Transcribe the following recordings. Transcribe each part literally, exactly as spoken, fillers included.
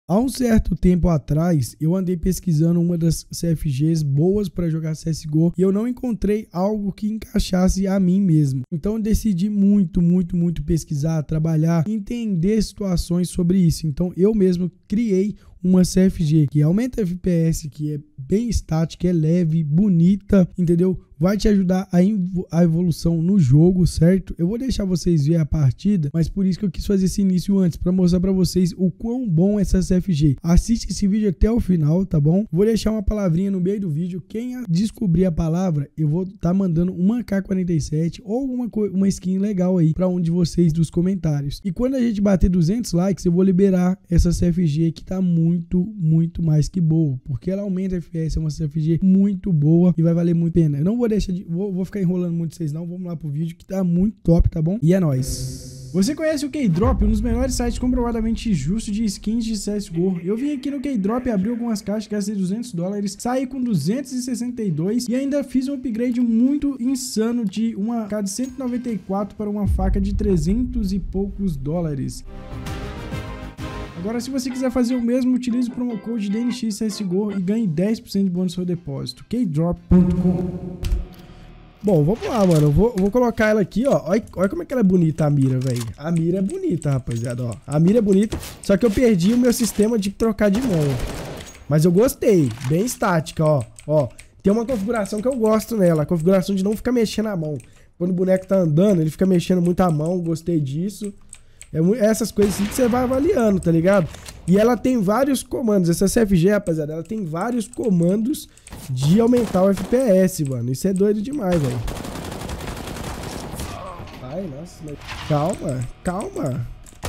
Há um certo tempo atrás, eu andei pesquisando uma das C F Gs boas para jogar C S G O e eu não encontrei algo que encaixasse a mim mesmo. Então eu decidi muito, muito, muito pesquisar, trabalhar, entender situações sobre isso. Então eu mesmo criei uma C F G que aumenta F P S, que é bem estática, é leve, bonita, entendeu? Vai te ajudar a, a evolução no jogo, certo? Eu vou deixar vocês ver a partida, mas por isso que eu quis fazer esse início antes, para mostrar para vocês o quão bom é essa C F G. Assiste esse vídeo até o final, tá bom? Vou deixar uma palavrinha no meio do vídeo. Quem descobrir a palavra, eu vou estar tá mandando uma K quarenta e sete ou uma, uma skin legal aí para um de vocês dos comentários. E quando a gente bater duzentos likes, eu vou liberar essa C F G que tá muito, muito mais que boa, porque ela aumenta F P S, é uma C F G muito boa e vai valer muito a pena. Eu não vou deixar de... Vou, vou ficar enrolando muito vocês não, vamos lá pro vídeo que tá muito top, tá bom? E é nóis! Você conhece o Keydrop, um dos melhores sites comprovadamente justos de skins de C S G O. Eu vim aqui no Keydrop, abri algumas caixas, gastei duzentos dólares, saí com duzentos e sessenta e dois e ainda fiz um upgrade muito insano de uma A K de cento e noventa e quatro para uma faca de trezentos e poucos dólares. Agora, se você quiser fazer o mesmo, utilize o promo code D N X C S G O e ganhe dez por cento de bônus no seu depósito. keydrop ponto com. Bom, vamos lá, mano. Eu vou, eu vou colocar ela aqui, ó. Olha, olha como é que ela é bonita, a mira, velho. A mira é bonita, rapaziada, ó. A mira é bonita, só que eu perdi o meu sistema de trocar de mão. Mas eu gostei. Bem estática, ó. Ó, tem uma configuração que eu gosto nela. A configuração de não ficar mexendo a mão. Quando o boneco tá andando, ele fica mexendo muito a mão. Gostei disso. É essas coisas assim que você vai avaliando, tá ligado? E ela tem vários comandos. Essa C F G, rapaziada, ela tem vários comandos de aumentar o F P S, mano. Isso é doido demais, velho. Ai, nossa, mas... Calma, calma.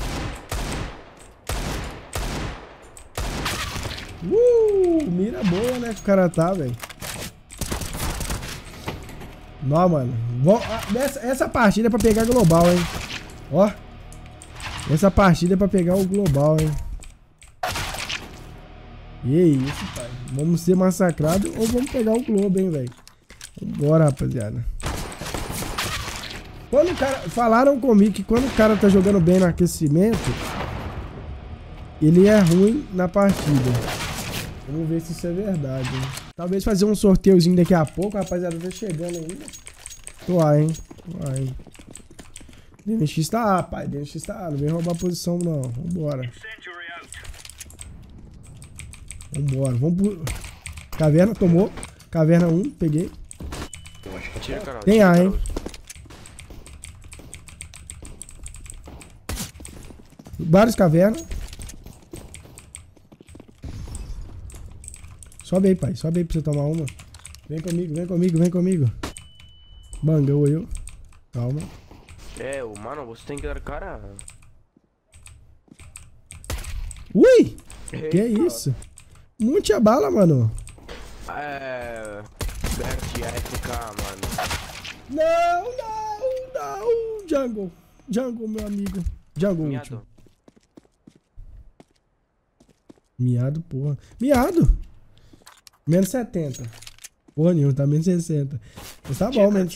Uh, mira boa, né, que o cara tá, velho. Não, mano. Vou... Essa, essa partida é pra pegar global, hein. Ó. Essa partida é pra pegar o global, hein. E é isso, pai. Vamos ser massacrados ou vamos pegar o globo, hein, velho. Vambora, rapaziada. Quando o cara... Falaram comigo que quando o cara tá jogando bem no aquecimento, ele é ruim na partida. Vamos ver se isso é verdade, hein. Talvez fazer um sorteiozinho daqui a pouco, rapaziada. Tá chegando ainda. Tô aí, hein. Tô aí. D N X tá A, pai. D N X tá A. Não vem roubar a posição, não. Vambora. Vambora. Vamos pro... Caverna, tomou. Caverna um, peguei. Tem A, hein. Vários cavernas. Sobe aí, pai. Sobe aí pra você tomar uma. Vem comigo, vem comigo, vem comigo. Bangou eu. Calma. É, mano, você tem que dar cara. Ui! Eita. Que é isso? Muita bala, mano. É... Bert A F K, mano. Não, não, não. Jungle. Jungle, meu amigo. Jungle Miado. último. Miado, porra. Miado. Menos setenta. Porra nenhuma, tá menos sessenta. Mas tá bom, menos...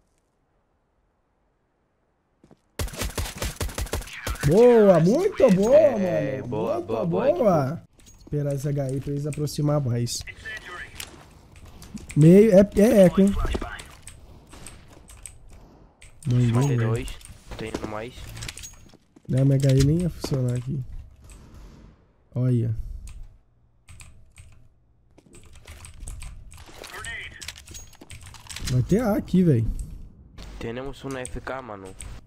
Boa, muito boa, é, mano. Boa, muito boa, boa. boa. Esperar esse H I pra eles aproximar mais. Meio, é, é eco, hein. cinquenta e dois, tem mais. Não, minha H I nem ia funcionar aqui. Olha. Vai ter A aqui, velho. Temos um F K, mano.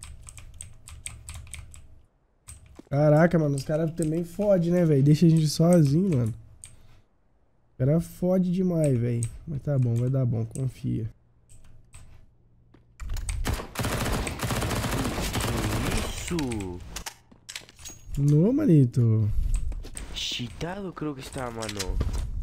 Caraca, mano, os caras também fodem, né, velho? Deixa a gente sozinho, mano. O cara fode demais, velho. Mas tá bom, vai dar bom, confia. Isso! Não, manito. Cheatado, creo que está, mano.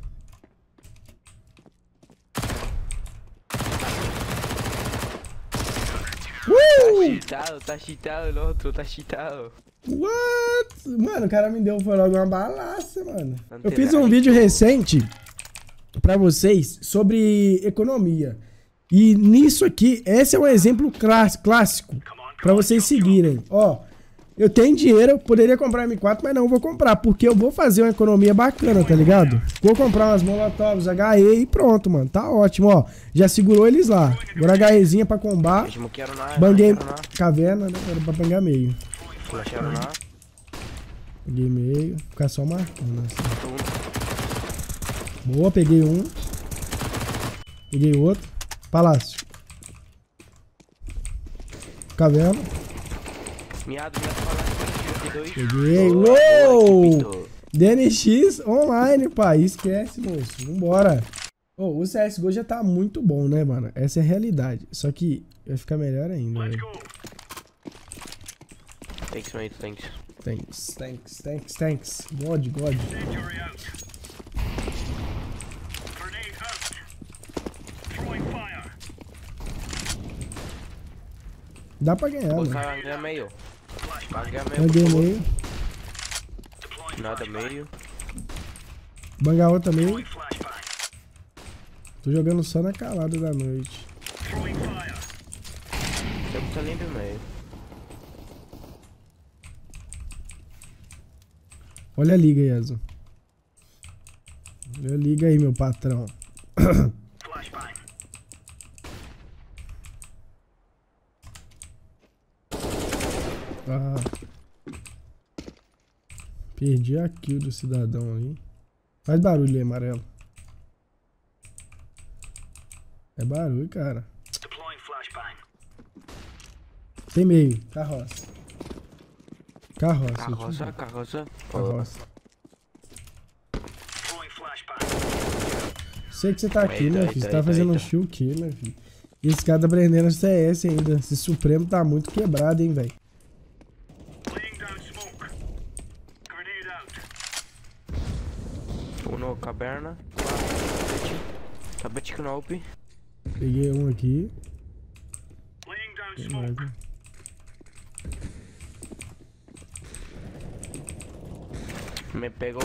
Uh! Tá cheatado, tá cheatado o outro, tá cheatado. What? Mano, o cara me deu foi logo uma balaça, mano. Eu fiz um vídeo recente pra vocês sobre economia. E nisso aqui, esse é um exemplo clássico pra vocês seguirem. Ó, Eu tenho dinheiro, eu poderia comprar M quatro, mas não vou comprar, porque eu vou fazer uma economia bacana, tá ligado? Vou comprar umas Molotovs, H E e pronto, mano. Tá ótimo, ó. Já segurou eles lá. Agora HEzinha pra combar. Banguei caverna, né? Era pra pegar meio. Peguei meio. Ficar só marcando assim. Boa, peguei um. Peguei outro. Palácio. Caverna. Miado, miado, palácio. Peguei. Uou! D N X online, pai. Esquece, moço. Vambora. Oh, o C S G O já tá muito bom, né, mano? Essa é a realidade. Só que vai ficar melhor ainda, velho. Thanks, mate. Thanks. Thanks, thanks, thanks, thanks. God, God. Dá pra ganhar, mano. Ganha meio. Banguei meio. Nada meio. Bangar outra meio. Tô jogando só na calada da noite. Eu tô limpo meio. Olha a liga, Yazo. Olha a liga aí, meu patrão. Ah. Perdi a kill do cidadão ali. Faz barulho aí, amarelo. É barulho, cara. Tem meio. Carroça. Carroça. Carroça, carroça. Carroça. Sei que você tá aqui, né, filho? Você tá fazendo um shield kill, né, filho? E esse cara tá aprendendo C S ainda. Esse Supremo tá muito quebrado, hein, velho. Uno caverna. Tapete knope. Peguei um aqui. Tem mais, né? Me pegou.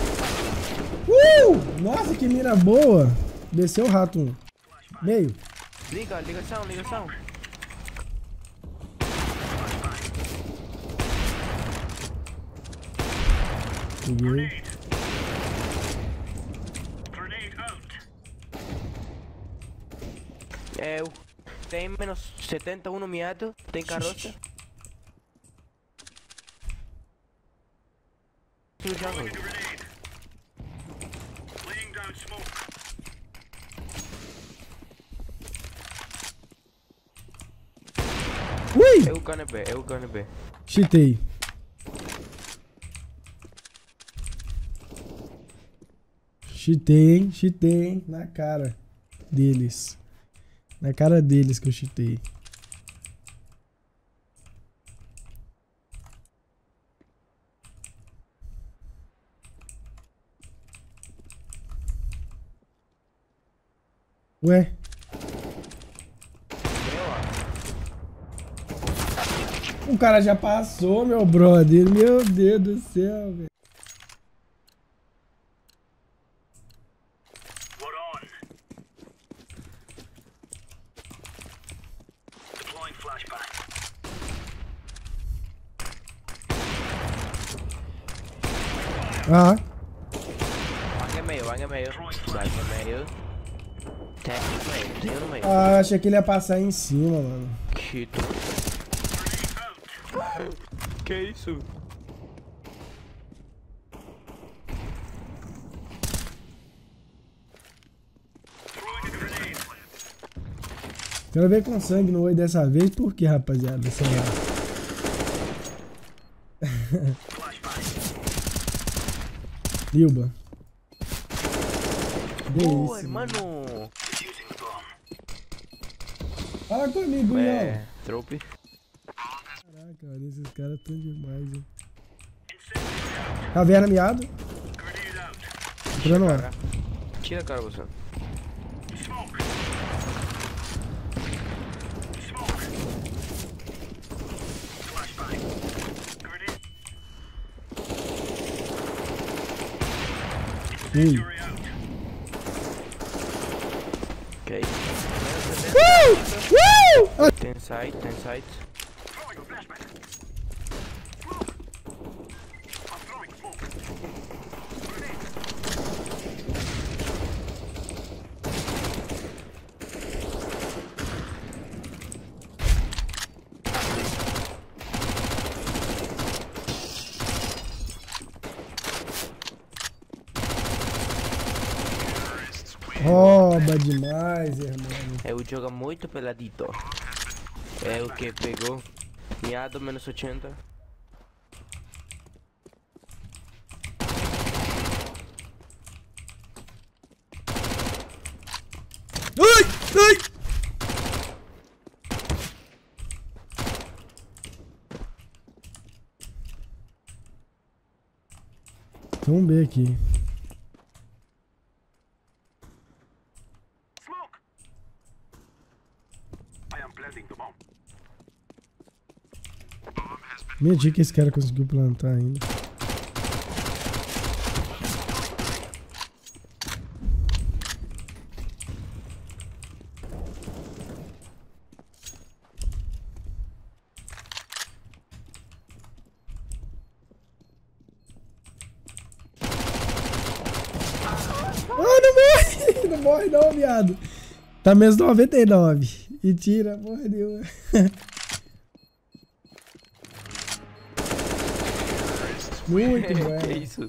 Uh! Nossa, que mira boa! Desceu o rato um. Meio. Liga, ligação, ligação. Peguei. É, tem menos setenta e um miado, tem carroça. Ui! Eu gonna B, eu gonna B. Cheatei. Cheatei, hein? Cheatei, hein? Na cara deles. Na cara deles que eu cheatei. Ué? O cara já passou, meu brother. Meu Deus do céu, velho. Ah. Vai meio, vai meio. Vai meio. Técnico meio, tem no meio. Ah, achei que ele ia passar em cima, mano. Que Que isso? Quero ver com sangue no olho dessa vez. Por que, rapaziada? Sei lá. Lilba. Boa, mano. Fala comigo, é, Ian. Trope. Caraca, mano, esses caras tão demais, hein. Caverna miado. Entrando lá. Tira a cara, você. Ui. Ok. Uh! Uh! Tem site, tem site. Rouba demais, irmão. É o jogo muito peladito. É o que pegou. Miado menos ochenta. Ai, ai. Vamos ver aqui. Minha dica que esse cara conseguiu plantar ainda. Ah, não morre! Não morre não, viado. Tá menos noventa e nove. E tira, porra nenhuma. Muito bom. Que isso?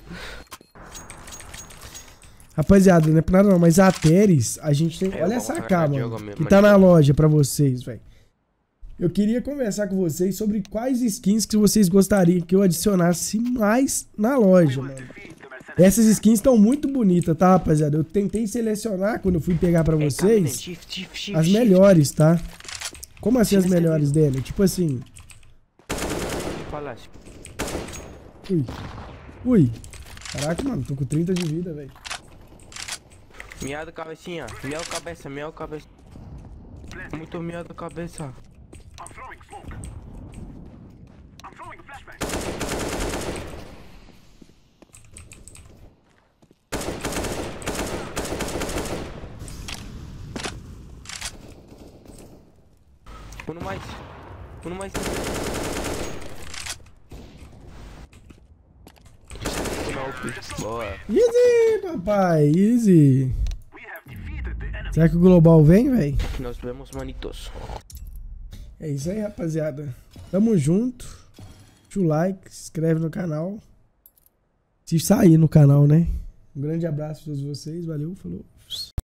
Rapaziada, não é pra nada não, mas a Ateres, a gente tem... É, Olha eu essa vou cá, marcar mano, jogo, que meu tá na marido. loja pra vocês, velho. Eu queria conversar com vocês sobre quais skins que vocês gostariam que eu adicionasse mais na loja, mano. Essas skins estão muito bonitas, tá, rapaziada? Eu tentei selecionar, quando eu fui pegar pra É, vocês, caminho, shift, shift, shift, as shift. melhores, tá? Como assim as Sim, melhores sim. dele? Tipo assim... Palácio. Ui. Ui. Caraca, mano, tô com trinta de vida, velho. Miado cabecinha. Miau cabeça, miau cabeça. Muito miado cabeça. Um mais. Um mais. Boa. Easy, papai, easy. Será que o Global vem, velho? Nos vemos, manitos. É isso aí, rapaziada. Tamo junto. Deixa o like, se inscreve no canal. Se sair no canal, né? Um grande abraço a todos vocês. Valeu, falou.